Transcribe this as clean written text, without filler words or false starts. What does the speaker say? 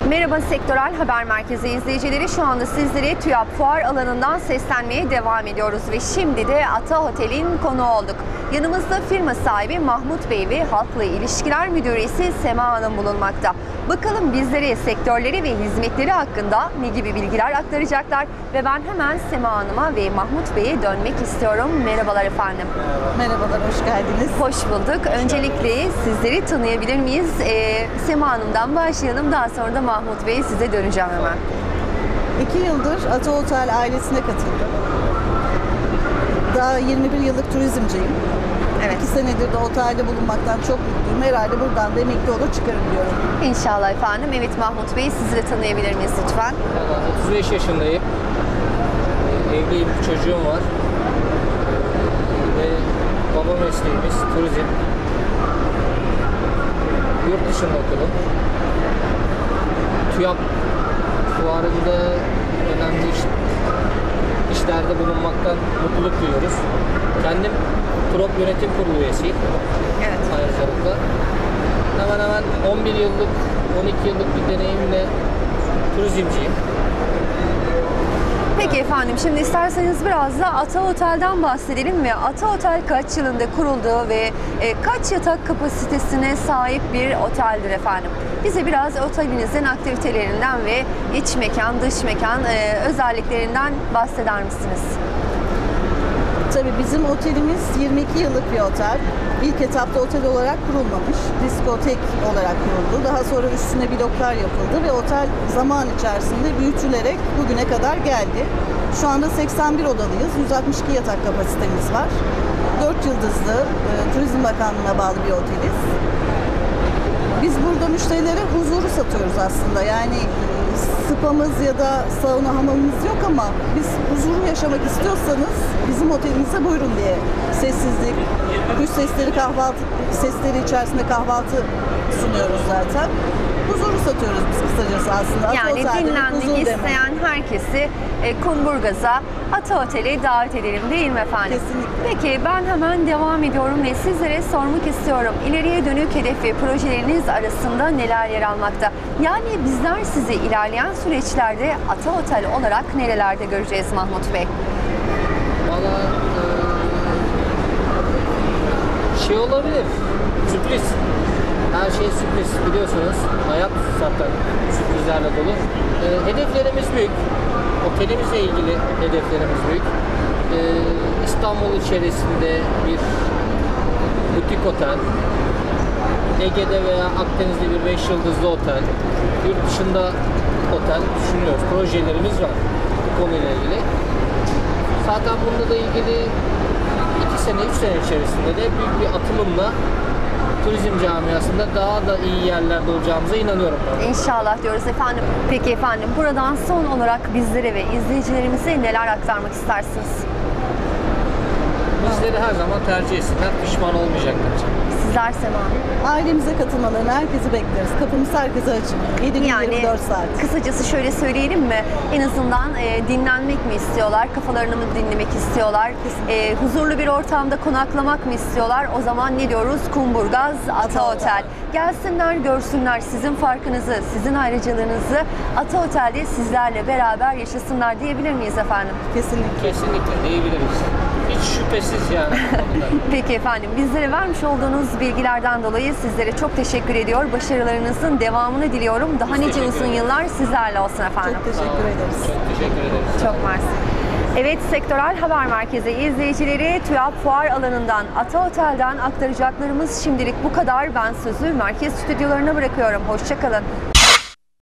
Merhaba Sektörel Haber Merkezi izleyicileri, şu anda sizlere TÜYAP Fuar alanından seslenmeye devam ediyoruz ve şimdi de Ata Otel'in konuğu olduk. Yanımızda firma sahibi Mahmut Bey ve Halkla İlişkiler Müdüresi Sema Hanım bulunmakta. Bakalım bizlere sektörleri ve hizmetleri hakkında ne gibi bilgiler aktaracaklar ve ben hemen Sema Hanım'a ve Mahmut Bey'e dönmek istiyorum. Merhabalar efendim. Merhabalar, hoş geldiniz. Hoş bulduk. Öncelikle sizleri tanıyabilir miyiz? Sema Hanım'dan başlayalım, daha sonra da Mahmut Bey size döneceğim hemen. 2 yıldır Ata Otel ailesine katıldım. Daha 21 yıllık turizmciyim. Evet. 2 senedir de otelde bulunmaktan çok mutluyum. Herhalde buradan da emekli olur çıkarım diyorum. İnşallah efendim. Evet Mahmut Bey, sizi de tanıyabilir miyiz lütfen? 35 yaşındayım. Evliyim, bir çocuğum var. Ve baba mesleğimiz turizm. Yurt dışında okudum. TÜYAP fuarında önemli işlerde bulunmaktan mutluluk duyuyoruz. Kendim TÜROP Yönetim Kurulu üyesiyim. Evet. Ayrıcalıkla. Hemen 11 yıllık, 12 yıllık bir deneyimle turizmciyim. Peki efendim, şimdi isterseniz biraz da Ata Otel'den bahsedelim ve Ata Otel kaç yılında kuruldu ve kaç yatak kapasitesine sahip bir oteldir efendim? Bize biraz otelinizin aktivitelerinden ve iç mekan, dış mekan özelliklerinden bahseder misiniz? Tabii bizim otelimiz 22 yıllık bir otel. İlk etapta otel olarak kurulmamış, diskotek olarak kuruldu. Daha sonra üstüne bloklar yapıldı ve otel zaman içerisinde büyütülerek bugüne kadar geldi. Şu anda 81 odalıyız, 162 yatak kapasitemiz var. 4 yıldızlı Turizm Bakanlığı'na bağlı bir oteliz. Biz burada müşterilere huzuru satıyoruz aslında. Yani spamız ya da sauna hamamımız yok ama biz huzuru yaşamak istiyorsanız bizim otelimize buyurun diye. Sessizlik, kuş sesleri, kahvaltı sesleri içerisinde kahvaltı sunuyoruz zaten. Huzuru satıyoruz biz kısacası aslında. Yani dinlenmek isteyen herkesi Kumburgaz'a, Ata Otel'e davet edelim değil mi efendim? Kesinlikle. Peki ben hemen devam ediyorum ve sizlere sormak istiyorum. İleriye dönük hedef ve projeleriniz arasında neler yer almakta? Yani bizler sizi ilerleyen süreçlerde Ata Otel olarak nerelerde göreceğiz Mahmut Bey? Valla şey olabilir, sürpriz. Her şey sürpriz, biliyorsunuz. Hayat zaten sürprizlerle dolu. Hedeflerimiz büyük. Otelimizle ilgili hedeflerimiz büyük. İstanbul içerisinde bir butik otel, Ege'de veya Akdeniz'de bir 5 yıldızlı otel, yurt dışında otel düşünüyoruz. Projelerimiz var bu konuyla ilgili. Zaten bununla da ilgili 2 sene, 3 sene içerisinde de büyük bir atılımla turizm camiasında daha da iyi yerlerde olacağımıza inanıyorum ben. İnşallah diyoruz efendim. Peki efendim, buradan son olarak bizlere ve izleyicilerimize neler aktarmak istersiniz? Bizleri her zaman tercih etsinler, pişman olmayacaklar. Sizler Sema Hanım. Ailemize katılmalarını herkesi bekleriz. Kapımız herkese açık. 7 gün 24 saat. Kısacası şöyle söyleyelim mi? En azından dinlenmek mi istiyorlar? Kafalarını mı dinlemek istiyorlar? Huzurlu bir ortamda konaklamak mı istiyorlar? O zaman ne diyoruz? Kumburgaz Ata Otel. Gelsinler, görsünler sizin farkınızı, sizin ayrıcalığınızı. Ata Otel'de sizlerle beraber yaşasınlar diyebilir miyiz efendim? Kesinlikle. Kesinlikle diyebiliriz. Hiç şüphesiz yani. Peki efendim, bizlere vermiş olduğunuz bilgilerden dolayı sizlere çok teşekkür ediyor. Başarılarınızın devamını diliyorum. Daha Biz nice teşekkür uzun ederiz. yıllar sizlerle olsun efendim. Çok teşekkür ederiz. Çok teşekkür ederiz. Çok mersi. Evet, Sektörel Haber Merkezi izleyicileri, TÜYAP Fuar alanından, Ata Otel'den aktaracaklarımız şimdilik bu kadar. Ben sözü merkez stüdyolarına bırakıyorum. Hoşça kalın.